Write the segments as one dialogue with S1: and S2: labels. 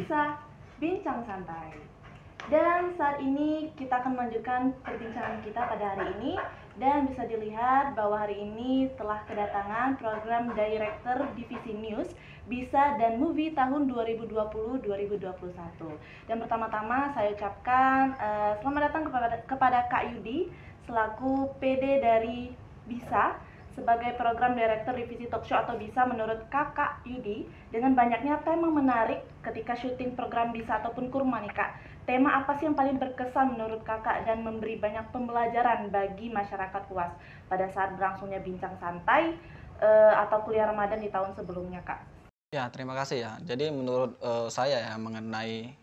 S1: Pemirsa, Bincang Santai. Dan saat ini kita akan melanjutkan perbincangan kita pada hari ini. Dan bisa dilihat bahwa hari ini telah kedatangan program Director Divisi News, Bisa dan Movie tahun 2020-2021. Dan pertama-tama saya ucapkan selamat datang kepada Kak Yudi selaku PD dari Bisa sebagai program director divisi talk show atau Bisa menurut Kakak Yudi. Dengan banyaknya tema menarik ketika syuting program Bisa ataupun Kurma nih Kak, tema apa sih yang paling berkesan menurut Kakak dan memberi banyak pembelajaran bagi masyarakat luas pada saat berlangsungnya Bincang Santai atau kuliah Ramadan di tahun sebelumnya Kak?
S2: Ya, terima kasih ya. Jadi menurut saya ya mengenai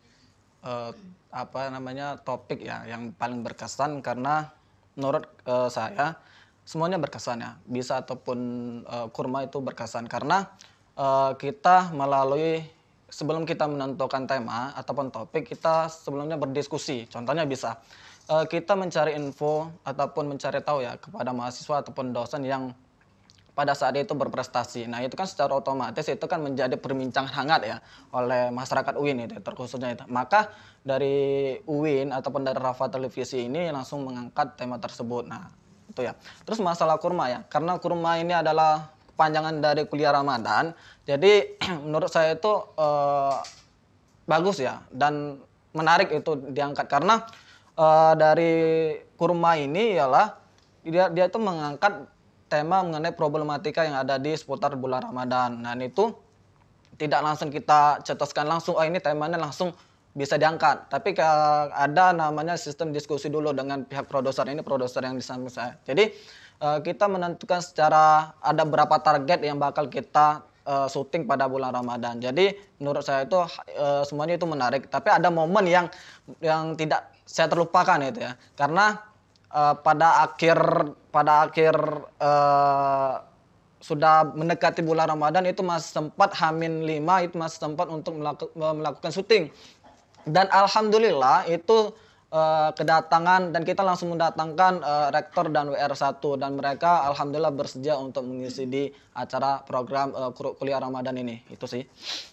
S2: topik ya yang paling berkesan, karena menurut saya semuanya berkesan ya. Bisa ataupun Kurma itu berkesan karena kita melalui sebelum kita menentukan tema ataupun topik, kita sebelumnya berdiskusi. Contohnya Bisa kita mencari info ataupun mencari tahu ya kepada mahasiswa ataupun dosen yang pada saat itu berprestasi. Nah, itu kan secara otomatis itu kan menjadi perbincangan hangat ya oleh masyarakat UIN itu terkhususnya itu. Maka dari UIN ataupun dari Rafa Televisi ini langsung mengangkat tema tersebut. Nah, itu ya. Terus masalah Kurma ya. Karena Kurma ini adalah kepanjangan dari kuliah Ramadan. Jadi menurut saya itu bagus ya dan menarik itu diangkat karena dari Kurma ini ialah dia itu mengangkat tema mengenai problematika yang ada di seputar bulan Ramadan. Nah, itu tidak langsung kita cetuskan langsung, ini temanya langsung bisa diangkat. Tapi ada namanya sistem diskusi dulu dengan pihak produser, ini produser yang di samping saya. Jadi kita menentukan secara ada berapa target yang bakal kita syuting pada bulan Ramadan. Jadi menurut saya itu semuanya itu menarik. Tapi ada momen yang tidak saya terlupakan itu ya. Karena pada akhir sudah mendekati bulan Ramadan itu masih sempat H-5 itu masih sempat untuk melakukan syuting. Dan alhamdulillah itu kedatangan dan kita langsung mendatangkan rektor dan WR1 dan mereka alhamdulillah bersedia untuk mengisi di acara program kuliah Ramadan ini. Itu sih.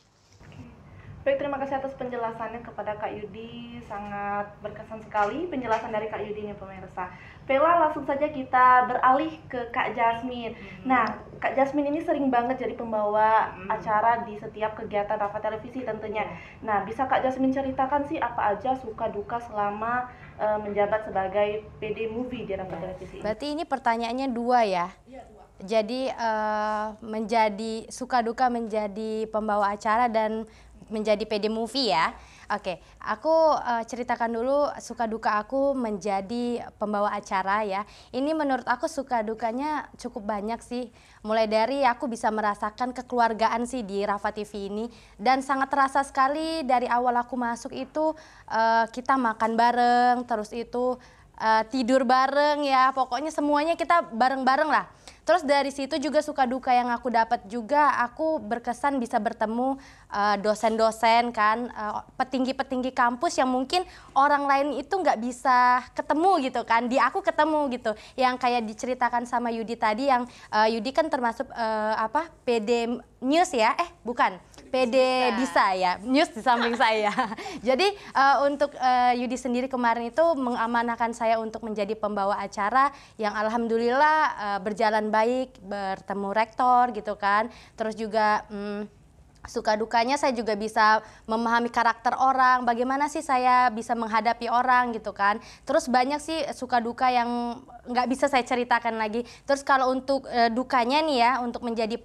S1: Baik, terima kasih atas penjelasannya kepada Kak Yudi. Sangat berkesan sekali penjelasan dari Kak Yudi nih pemirsa. Vela, langsung saja kita beralih ke Kak Jasmine. Nah, Kak Jasmine ini sering banget jadi pembawa acara di setiap kegiatan Rafa Televisi tentunya. Nah, bisa Kak Jasmine ceritakan sih apa aja suka duka selama menjabat sebagai PD Movie di Rafa Televisi ini?
S3: Berarti ini pertanyaannya dua ya?
S1: Iya, dua.
S3: Jadi menjadi suka duka menjadi pembawa acara dan menjadi PD Movie ya. Oke, aku ceritakan dulu suka duka aku menjadi pembawa acara ya. Ini menurut aku suka dukanya cukup banyak sih. Mulai dari aku bisa merasakan kekeluargaan sih di Rafa TV ini. Dan sangat terasa sekali dari awal aku masuk itu kita makan bareng, terus itu tidur bareng ya. Pokoknya semuanya kita bareng-bareng lah. Terus dari situ juga suka duka yang aku dapat juga, aku berkesan bisa bertemu dosen-dosen kan, petinggi-petinggi kampus yang mungkin orang lain itu nggak bisa ketemu gitu kan, di aku ketemu gitu. Yang kayak diceritakan sama Yudi tadi, yang Yudi kan termasuk PD News ya, bukan, PD Bisa ya, News di samping saya. Jadi untuk Yudi sendiri kemarin itu mengamanahkan saya untuk menjadi pembawa acara yang alhamdulillah berjalan baik, bertemu rektor gitu kan. Terus juga suka dukanya saya juga bisa memahami karakter orang, bagaimana sih saya bisa menghadapi orang gitu kan. Terus banyak sih suka duka yang nggak bisa saya ceritakan lagi. Terus kalau untuk dukanya nih ya, untuk menjadi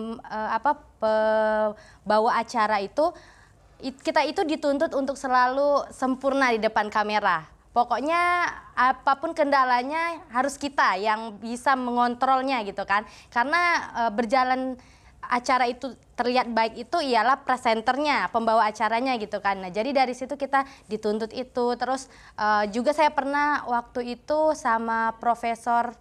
S3: pembawa acara itu, kita itu dituntut untuk selalu sempurna di depan kamera. Pokoknya apapun kendalanya harus kita yang bisa mengontrolnya gitu kan. Karena berjalan acara itu terlihat baik itu ialah presenternya, pembawa acaranya gitu kan. Nah, jadi dari situ kita dituntut itu. Terus juga saya pernah waktu itu sama Profesor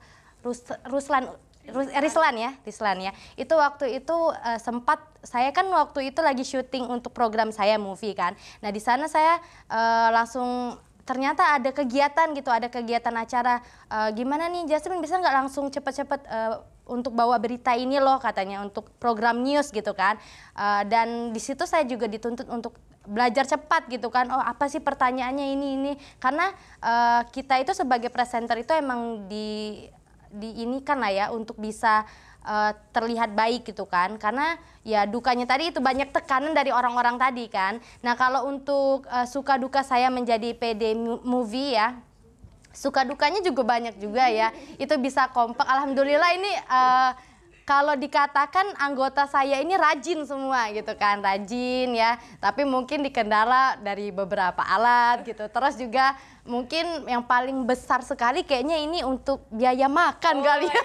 S3: Rislan ya. Itu waktu itu sempat saya kan waktu itu lagi syuting untuk program saya movie kan. Nah, di sana saya langsung ternyata ada kegiatan gitu, ada kegiatan acara. Gimana nih Jasmine, bisa nggak langsung cepet-cepet untuk bawa berita ini loh katanya, untuk program news gitu kan. Dan di situ saya juga dituntut untuk belajar cepat gitu kan. Oh, apa sih pertanyaannya ini. Karena kita itu sebagai presenter itu emang ini kan lah ya untuk bisa terlihat baik gitu kan, karena ya dukanya tadi itu banyak tekanan dari orang-orang tadi kan. Nah kalau untuk suka duka saya menjadi PD movie ya, suka dukanya juga banyak juga ya. Itu bisa kompak, alhamdulillah ini kalau dikatakan anggota saya ini rajin semua gitu kan, rajin ya, tapi mungkin dikendala dari beberapa alat gitu. Terus juga mungkin yang paling besar sekali kayaknya ini untuk biaya makan kali ya.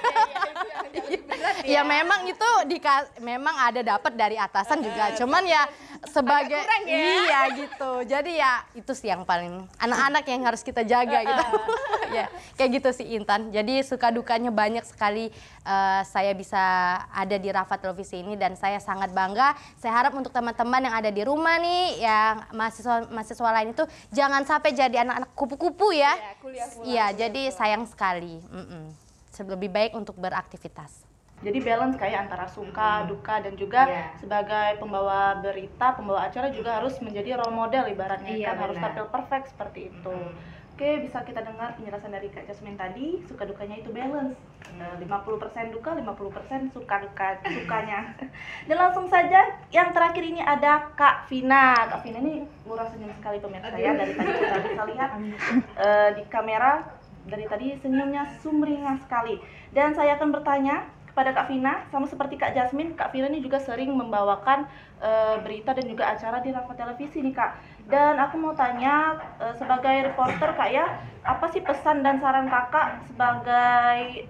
S3: Ya memang itu memang ada dapat dari atasan juga, cuman ya sebagai iya gitu. Jadi ya itu sih yang paling anak-anak yang harus kita jaga gitu. Ya kayak gitu sih Intan. Jadi suka dukanya banyak sekali saya bisa ada di Rafa Televisi ini, dan saya sangat bangga. Saya harap untuk teman-teman yang ada di rumah nih, yang mahasiswa lain itu jangan sampai jadi anak-anak kupu-kupu ya. Iya, jadi sayang sekali. Lebih baik untuk beraktivitas.
S1: Jadi balance kayak antara suka, duka, dan juga sebagai pembawa berita, pembawa acara juga harus menjadi role model ibaratnya kan, harus tampil perfect seperti itu. Oke, bisa kita dengar penjelasan dari Kak Jasmine tadi, suka dukanya itu balance. 50% duka, 50% sukanya. Dan langsung saja yang terakhir ini ada Kak Vina. Kak Vina ini murah senyum sekali pemirsa ya, dari tadi kita bisa lihat di kamera, dari tadi senyumnya sumringah sekali. Dan saya akan bertanya kepada Kak Vina, sama seperti Kak Jasmine, Kak Vina ini juga sering membawakan berita dan juga acara di Rafa Televisi nih Kak. Dan aku mau tanya sebagai reporter Kak ya, apa sih pesan dan saran Kakak sebagai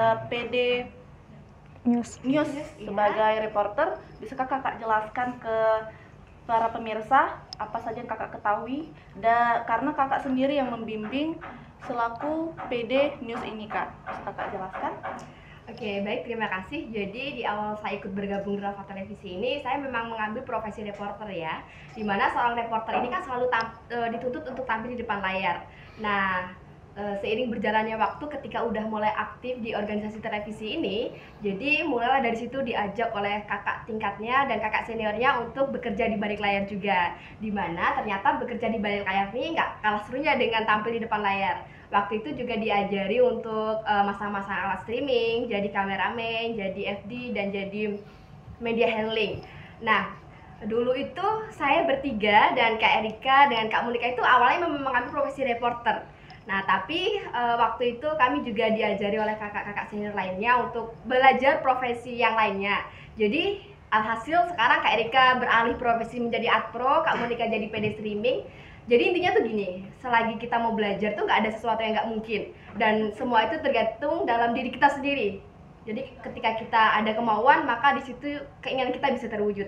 S1: PD News sebagai reporter? Bisakah Kakak jelaskan ke para pemirsa apa saja yang Kakak ketahui? Karena Kakak sendiri yang membimbing selaku PD News ini Kak, bisa Kakak jelaskan?
S4: Oke, baik, terima kasih. Jadi di awal saya ikut bergabung di Rafa Televisi ini, saya memang mengambil profesi reporter ya, dimana seorang reporter ini kan selalu dituntut untuk tampil di depan layar. Nah, seiring berjalannya waktu ketika udah mulai aktif di organisasi televisi ini, jadi mulailah dari situ diajak oleh kakak tingkatnya dan kakak seniornya untuk bekerja di balik layar juga, dimana ternyata bekerja di balik layar ini nggak kalah serunya dengan tampil di depan layar. Waktu itu juga diajari untuk masang-masang alat streaming, jadi kameramen, jadi FD, dan jadi media handling. Nah, dulu itu saya bertiga dan Kak Erika dengan Kak Monika itu awalnya memang mengambil profesi reporter. Nah, tapi waktu itu kami juga diajari oleh kakak-kakak senior lainnya untuk belajar profesi yang lainnya. Jadi alhasil sekarang Kak Erika beralih profesi menjadi adpro, Kak Monika jadi PD streaming. Jadi intinya tuh gini, selagi kita mau belajar tuh nggak ada sesuatu yang nggak mungkin, dan semua itu tergantung dalam diri kita sendiri. Jadi ketika kita ada kemauan, maka di situ keinginan kita bisa terwujud.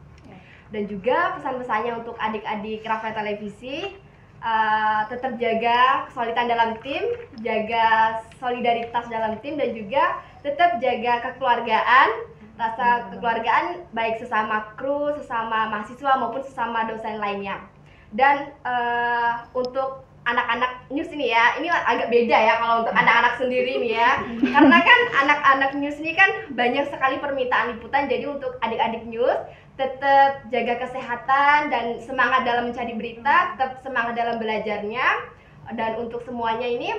S4: Dan juga pesan-pesannya untuk adik-adik Rafa Televisi, tetap jaga kesulitan dalam tim, jaga solidaritas dalam tim, dan juga tetap jaga kekeluargaan, rasa kekeluargaan baik sesama kru, sesama mahasiswa maupun sesama dosen lainnya. Dan untuk anak-anak news ini ya, ini agak beda ya kalau untuk anak-anak sendiri nih ya, karena kan anak-anak news ini kan banyak sekali permintaan liputan. Jadi untuk adik-adik news tetap jaga kesehatan dan semangat dalam mencari berita, tetap semangat dalam belajarnya. Dan untuk semuanya ini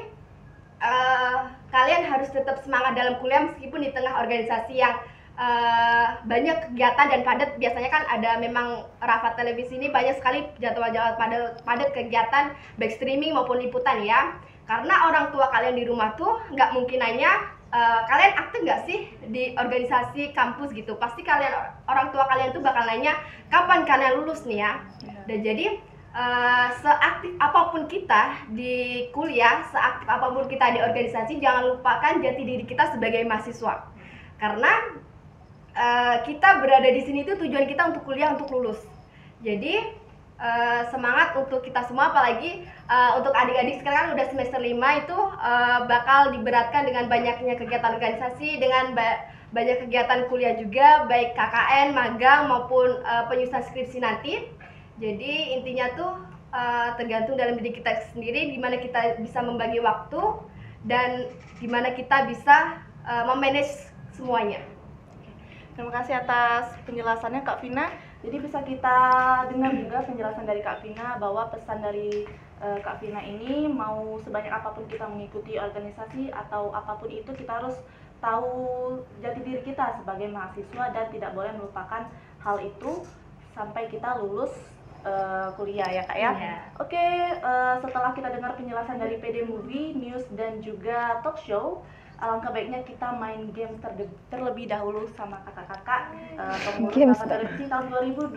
S4: kalian harus tetap semangat dalam kuliah meskipun di tengah organisasi yang banyak kegiatan dan padat. Biasanya kan ada memang Rafa Televisi ini banyak sekali jadwal-jadwal padat kegiatan baik streaming maupun liputan ya. Karena orang tua kalian di rumah tuh nggak mungkin nanya kalian aktif nggak sih di organisasi kampus gitu. Pasti orang tua kalian tuh bakal nanya kapan kalian lulus nih ya. Dan jadi seaktif apapun kita di kuliah, seaktif apapun kita di organisasi, jangan lupakan jati diri kita sebagai mahasiswa. Karena kita berada di sini itu tujuan kita untuk kuliah, untuk lulus. Jadi semangat untuk kita semua, apalagi untuk adik-adik sekarang kan udah semester 5 itu bakal diberatkan dengan banyaknya kegiatan organisasi, dengan banyak kegiatan kuliah juga, baik KKN, magang maupun penyusunan skripsi nanti. Jadi intinya tuh tergantung dalam diri kita sendiri, gimana kita bisa membagi waktu dan gimana kita bisa memanage semuanya.
S1: Terima kasih atas penjelasannya Kak Vina. Jadi bisa kita dengar juga penjelasan dari Kak Vina bahwa pesan dari Kak Vina ini mau sebanyak apapun kita mengikuti organisasi atau apapun itu, kita harus tahu jati diri kita sebagai mahasiswa dan tidak boleh melupakan hal itu sampai kita lulus kuliah ya Kak ya.
S4: Iya.
S1: Oke, setelah kita dengar penjelasan dari PD Movie, News dan juga Talk Show, alangkah baiknya kita main game terlebih dahulu sama kakak-kakak pengurus rapat televisi tahun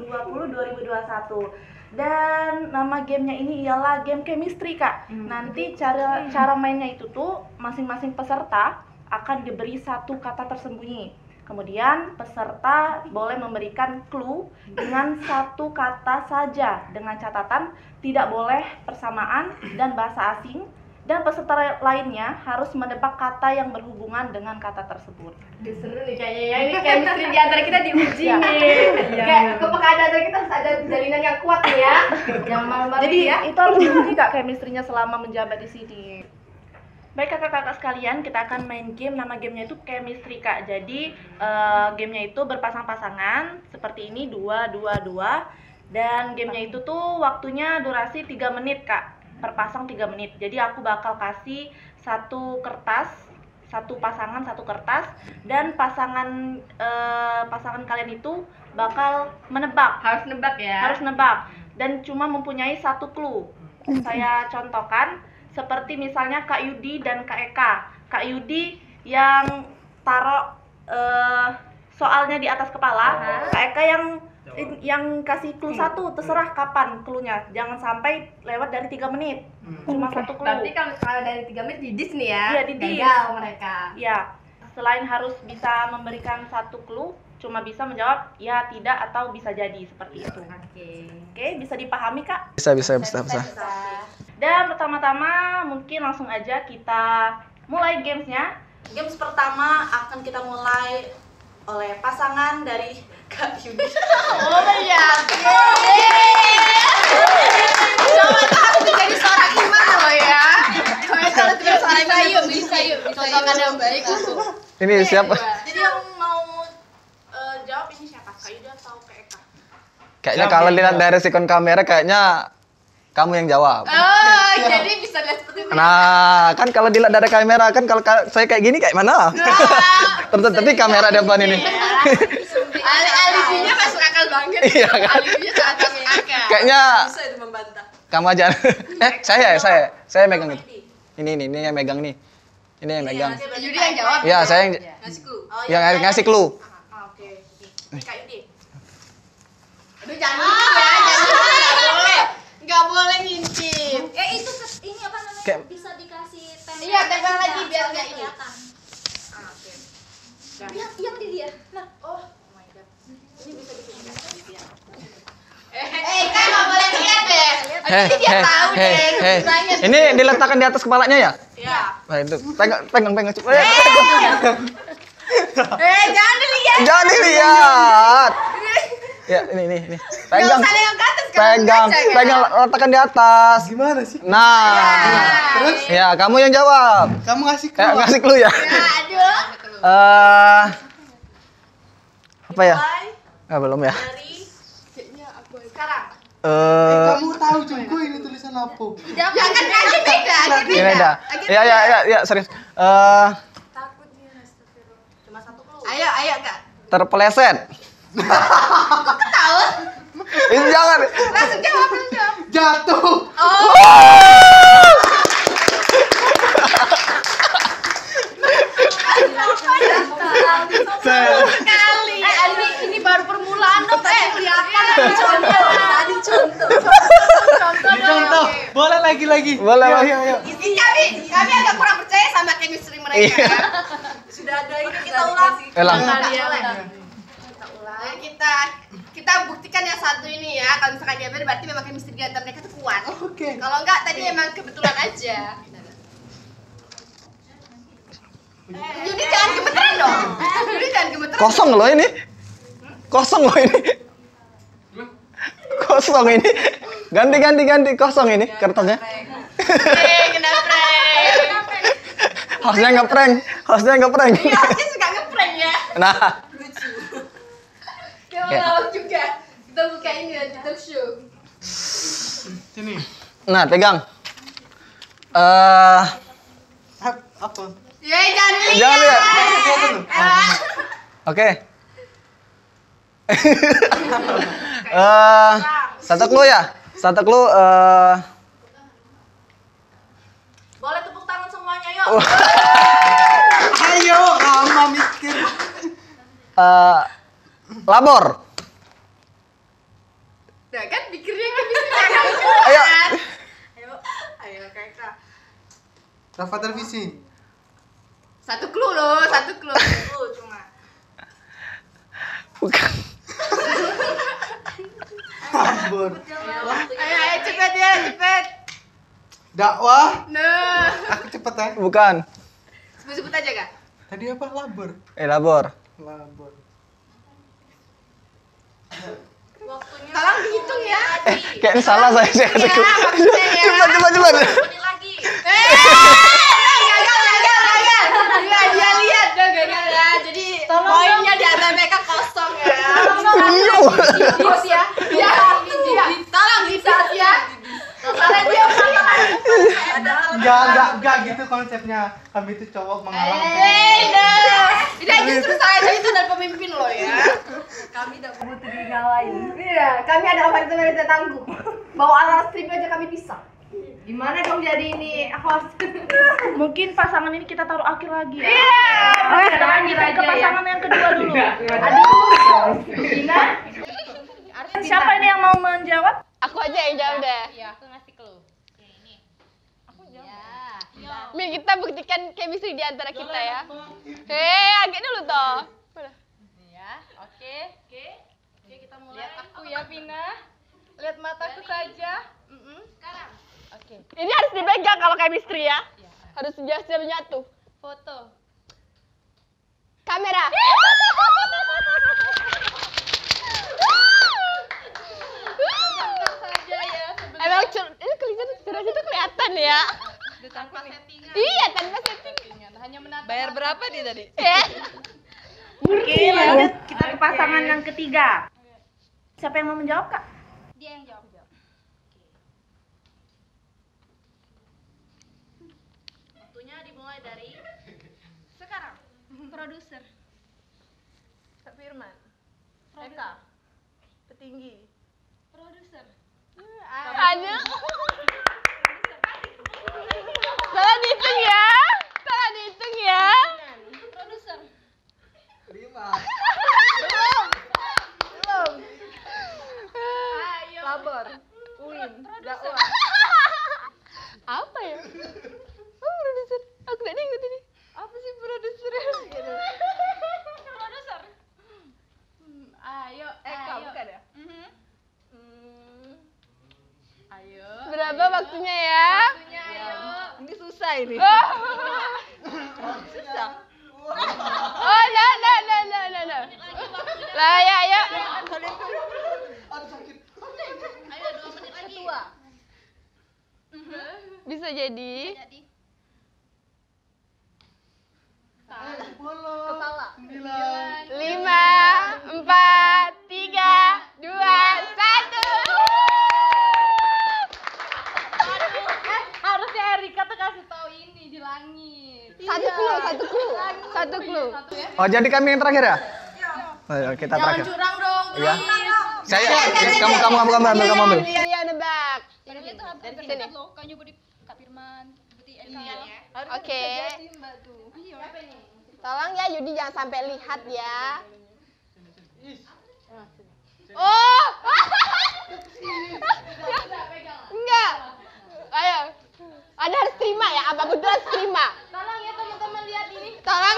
S1: 2020-2021. Dan nama gamenya ini ialah game chemistry Kak. Nanti cara mainnya itu tuh masing-masing peserta akan diberi satu kata tersembunyi. Kemudian peserta boleh memberikan clue dengan satu kata saja, dengan catatan tidak boleh persamaan dan bahasa asing, dan peserta lainnya harus menebak kata yang berhubungan dengan kata tersebut.
S4: Duh, seru nih kayaknya ya, ini chemistry di antara kita diuji nih. Kayak kepekaan antara kita harus ada jalinan yang kuat nih ya. Jangan malu-malu
S1: Jadi
S4: ya.
S1: itu harus diuji Kak chemistry-nya selama menjabat di sini. Baik kakak-kakak sekalian, kita akan main game. Nama gamenya itu chemistry Kak. Jadi gamenya itu berpasang-pasangan seperti ini, 2-2-2. Dan gamenya itu tuh waktunya durasi 3 menit Kak. Per pasang 3 menit. Jadi aku bakal kasih satu kertas, satu pasangan satu kertas, dan pasangan kalian itu bakal menebak.
S4: Harus nebak ya.
S1: Harus nebak dan cuma mempunyai satu clue. Saya contohkan seperti misalnya Kak Yudi dan Kak Eka. Kak Yudi yang taruh soalnya di atas kepala, Kak Eka yang kasih clue satu, terserah kapan cluenya, jangan sampai lewat dari 3 menit. Cuma satu clue.
S4: Berarti kalau dari 3 menit di dis nih ya.
S1: Iya, di dis.
S4: Gagal mereka.
S1: Ya, selain harus bisa memberikan satu clue, cuma bisa menjawab ya, tidak, atau bisa jadi seperti itu. Oke, bisa dipahami Kak?
S2: Bisa.
S1: Dan pertama-tama mungkin langsung aja kita mulai gamesnya. Games pertama akan kita mulai oleh pasangan dari Kak Yudi.
S4: Oh iya. Coba aku jadi seorang imam loh ya. Kalau tidak seorang imam bisa yuk. Contohkan yang baik untuk.
S2: Ini siapa?
S1: Jadi yang mau jawab ini siapa? Kak Yudi atau Kak Eka?
S2: Kayaknya kalau lihat dari sikon kamera kayaknya kamu yang jawab.
S4: Oh, jadi bisa lihat seperti itu.
S2: Nah, kan kalau dilihat dari kamera kan kalau saya kayak gini kayak mana? Tapi kamera depan ini.
S4: Alibinya masuk akal banget.
S2: Iya kan?
S4: Alibinya sangat masuk akal.
S2: Kayaknya
S1: Bisa itu membantah.
S2: kamu aja. Saya megang itu. Ini yang megang nih. Ini yang megang.
S4: Yudi yang jawab.
S2: Iya, saya yang
S4: Ngasih clue.
S2: ngasih clue.
S1: Oke. Ini Kak Yudi.
S4: Aduh, jangan ngintip ya, jangan boleh. Enggak boleh ngintip.
S5: Itu ini apa namanya?
S2: Kayak-
S5: Bisa dikasih tempel.
S4: Iya, tempel lagi biar nggak ini.
S5: kelihatan.
S1: Oke.
S5: Yang di dia. Nah,
S1: Oh my god. Ini bisa dipindah.
S4: Kan nggak boleh lihat deh. Jadi dia tahu deh. Gunanya.
S2: Ini diletakkan di atas kepalanya ya?
S1: Iya.
S2: Nah, itu. Pegang.
S4: Jangan dilihat.
S2: Jangan dilihat. Ya, ini.
S4: Nggak
S2: Pegang.
S4: usah yang ke atas. Kan?
S2: Pegang, letakkan di atas.
S6: Gimana sih?
S2: Nah.
S6: Terus?
S2: Ya, kamu yang jawab.
S6: Kamu ngasih
S2: Kayak
S6: keluar.
S2: ngasih clue ya?
S4: Aduh.
S2: Apa ya?
S1: Mulai
S2: Belum ya.
S1: dari sekarang.
S6: Kamu tahu juga ini tulisan apa?
S4: Jangan lagi beda.
S2: Ini beda. Ya, serius.
S1: Cuma satu clue.
S4: Ayo Kak.
S2: Terpeleset.
S4: Kok ketawa?
S2: Itu jangan.
S4: Langsung jawab.
S6: Jatuh.
S4: Sekali. Ini baru permulaan dong. Kelihatan.
S6: Contoh. Boleh lagi.
S2: Boleh, Mas.
S6: Ayo.
S4: Kami agak kurang percaya sama chemistry mereka.
S2: Iya.
S1: Sudah ada ini kita ulang.
S2: Ulang.
S4: Nah, kita buktikan yang satu ini ya. Kalau misalkan dia benar berarti memang chemistry di antara mereka tuh kuat.
S6: Oke.
S4: Kalau enggak tadi memang kebetulan aja. Jadi jangan gemeteran dong. Jadi jangan gemeteran.
S2: Kosong loh ini. Kosong ini. Ganti kosong ini kertasnya.
S4: Kena prank.
S2: Harusnya ngeprank.
S4: Iya, harusnya suka ngeprank ya.
S2: Nah,
S4: Yang
S2: Oke.
S4: melawak juga. Kita buka ini ya, di talk show.
S6: Sini.
S2: nah pegang.
S6: Apa?
S4: Ya, jangan lihat.
S2: Jangan lihat. Oke. Satu clue ya. Satu clue.
S1: Boleh tepuk tangan semuanya yuk.
S6: Ayo, lama mikir.
S2: Labor.
S4: Nah, kan pikirnya kan
S2: Ayo.
S1: Ayo kakak.
S6: Rafa televisi.
S4: Satu clue loh, satu clue.
S1: Cuma.
S2: Bukan.
S6: Labor.
S4: Ayo cepet ya, cepet.
S6: Dakwah.
S4: Nah,
S6: Aku cepet ya.
S2: Bukan.
S4: sebut-sebut aja kak.
S6: Tadi apa? Labor.
S2: Labor.
S6: Labor.
S1: Waktunya
S4: Tolong dihitung ya.
S2: Kayaknya salah saya.
S4: Iya, maksudnya ya.
S2: Cepat.
S1: menit lagi.
S4: Gagal. Dia lihat dong gagal ya. Jadi poinnya di antara mereka kosong ya. Didis ya. Ya. Tolong didis ya. Karena dia
S6: Enggak gitu konsepnya. Kami itu cowok mengalah.
S4: Ini justru saya itu dan pemimpin loh ya.
S1: Kami tidak butuh digalain.
S4: Iya, kami ada wanita tangguh. Bawa alat strip aja kami bisa. Gimana dong jadi ini host?
S1: Mungkin pasangan ini kita taruh akhir lagi ya.
S4: Iya.
S1: Kita ke pasangan yang kedua dulu.
S4: Aduh. Gina.
S1: Siapa ini yang mau menjawab?
S7: Aku aja yang jawab deh.
S3: Iya, aku ngasih clue.
S7: Biar kita buktikan chemistry di antara kita ya. Hei, agak dulu toh.
S3: Ya, oke.
S1: Oke, kita mulai.
S3: Lihat aku ya, Pina. Lihat mataku saja.
S1: Sekarang.
S3: Oke.
S7: Ini harus dipegang kalau chemistry ya. Harus jelas-jelas nyatu.
S3: Foto.
S7: Kamera. Emang ini kelihatan jelas itu kelihatan ya.
S3: Tanpa settingan.
S7: Iya, tanpa setting.
S3: Hanya menatap.
S7: Bayar berapa nih tadi? Ya.
S1: Oke, lanjut kita ke pasangan yang ketiga. Siapa yang mau menjawab, Kak?
S3: Dia yang jawab.
S1: Waktunya dimulai dari sekarang.
S3: Produser.
S7: Kak Firman. Eka. Petinggi.
S3: Produser.
S7: Ada. Salah dihitung ya. Salah dihitung ya.
S3: Produser.
S7: Belum.
S3: Ayo.
S7: Labor. Uin. Dakwah. Apa ya? Oh, produser. Aku gak ingat ini. Apa sih produser?
S3: Produser. Ayo.
S7: Eka
S3: ayo.
S7: bukan ya?
S3: Ayo.
S7: Berapa waktunya ya?
S3: Ayo.
S7: Ini susah ini. Susah. Oh, no. Lah, ya.
S1: Ayo 2 menit lagi.
S3: Ketua.
S7: Bisa jadi.
S3: Kepala.
S7: 5, 4, 3, 2, 1.
S3: Harusnya Erika tuh kasih tahu ini di langit.
S7: Satu clue.
S2: Oh, jadi kami yang terakhir ya? Ayo, kita terakhir.
S1: Curang dong.
S2: Iya. Saya kamu ambil.
S7: Iya, nebak.
S3: Dari
S7: sini.
S3: loh, kan juga di Kak Firman, seperti Erika.
S7: Oke. Tolong ya Yudi jangan sampai lihat ya. Oh. Enggak. Ayo. Anda harus terima ya, apa betul harus terima.
S3: Tolong ya teman-teman lihat ini.
S7: Tolong.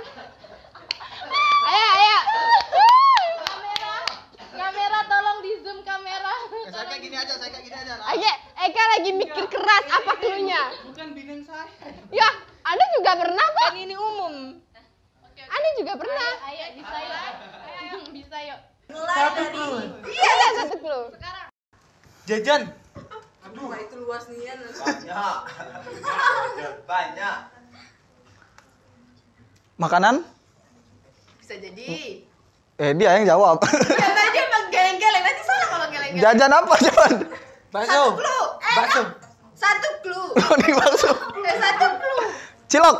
S7: Ayo.
S3: Kamera tolong di zoom kamera.
S6: Saya kayak gini aja.
S7: Oke, Eka lagi mikir keras apa cluenya.
S6: Bukan bidang saya.
S7: Ya, Anda juga pernah kok. Ini umum. Anda juga pernah.
S3: Ayo bisa yuk. Bisa yuk.
S6: Satu clue.
S7: Iya, ada satu clue.
S6: Jajan.
S2: Makanan?
S8: Bisa jadi.
S2: Dia yang jawab.
S8: Tadi emang geleng-geleng, nanti salah kalau geleng-geleng.
S2: Jajan apa cuman?
S6: Bakso.
S8: Clue.
S6: Bakso.
S8: Satu clue.
S2: Oh, ini bakso.
S8: Satu clue.
S2: Cilok.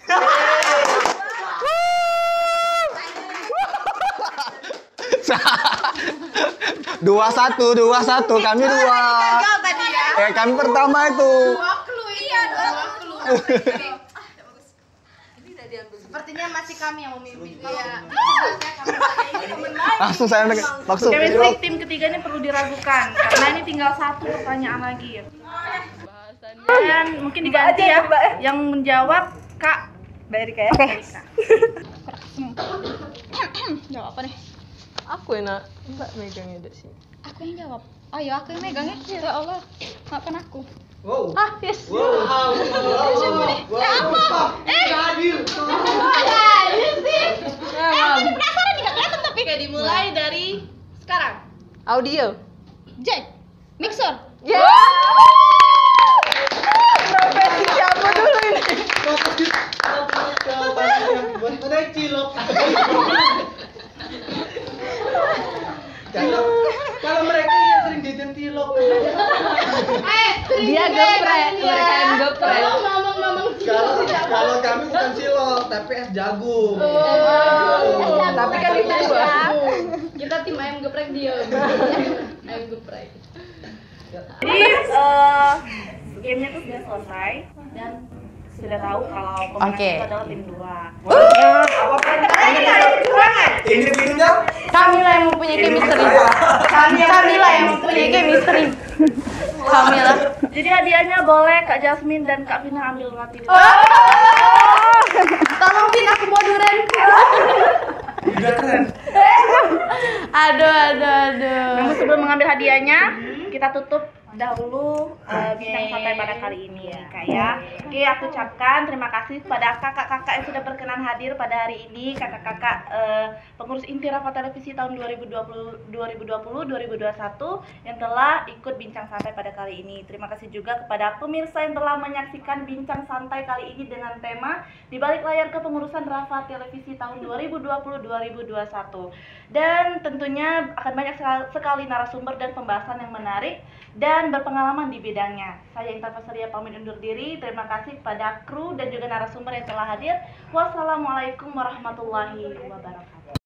S2: Dua satu kami dua.
S8: Gagal tadi ya.
S2: Kami pertama itu.
S8: Dua clue iya, dua clue. Jadi, bagus. Ini udah diambil.
S5: Sepertinya masih kami yang memimpin.
S8: Iya.
S2: Langsung saya langsung.
S1: Chemistry tim ketiga ini perlu diragukan karena ini tinggal satu pertanyaan lagi. Dan mungkin diganti ya. Yang menjawab Kak Mbak Erika ya. Oke.
S7: Jawab apa nih?
S9: Aku enak, Mbak megangnya dari sini.
S7: Aku yang jawab. Oh ya, aku yang megang ya. Ya Allah, maafkan aku.
S6: Wow.
S7: Ah, yes.
S6: Wow. Apa? Adil.
S7: Penasaran nih, gak kelihatan tapi.
S8: Oke, dimulai dari sekarang.
S9: Audio.
S7: Jack, mixer.
S9: Ya. Profesi siapa dulu ini?
S6: Ada cilok. Kalau mereka yang sering jajan cilok.
S9: Dia geprek, mereka yang geprek.
S6: Kalau kami bukan cilok, tapi es jagung.
S9: Tapi kan itu dua.
S7: Kita tim ayam geprek dia. Ayam geprek.
S1: Jadi gamenya tuh sudah selesai dan sudah tahu kalau pemenang
S3: Oke.
S1: itu adalah tim 2.
S6: Ini pintunya.
S3: Kamila yang mempunyai chemistry. Kamila yang mempunyai chemistry. Kamila.
S1: Jadi hadiahnya boleh Kak Jasmine dan Kak Vina ambil roti.
S3: Tolong Vin, aku mau durian.
S6: Udah keren.
S3: Aduh.
S1: Namun sebelum mengambil hadiahnya, kita tutup dahulu bincang santai pada kali ini Kak ya. Oke, aku ucapkan terima kasih kepada kakak-kakak yang sudah berkenan hadir pada hari ini, kakak-kakak pengurus inti Rafa Televisi tahun 2020-2021 yang telah ikut bincang santai pada kali ini. Terima kasih juga kepada pemirsa yang telah menyaksikan bincang santai kali ini dengan tema di balik layar kepengurusan Rafa Televisi tahun 2020-2021. Dan tentunya akan banyak sekali narasumber dan pembahasan yang menarik dan berpengalaman di bidangnya. Saya Intan Fasaria pamit undur diri. Terima kasih kepada kru dan juga narasumber yang telah hadir. Wassalamualaikum warahmatullahi wabarakatuh.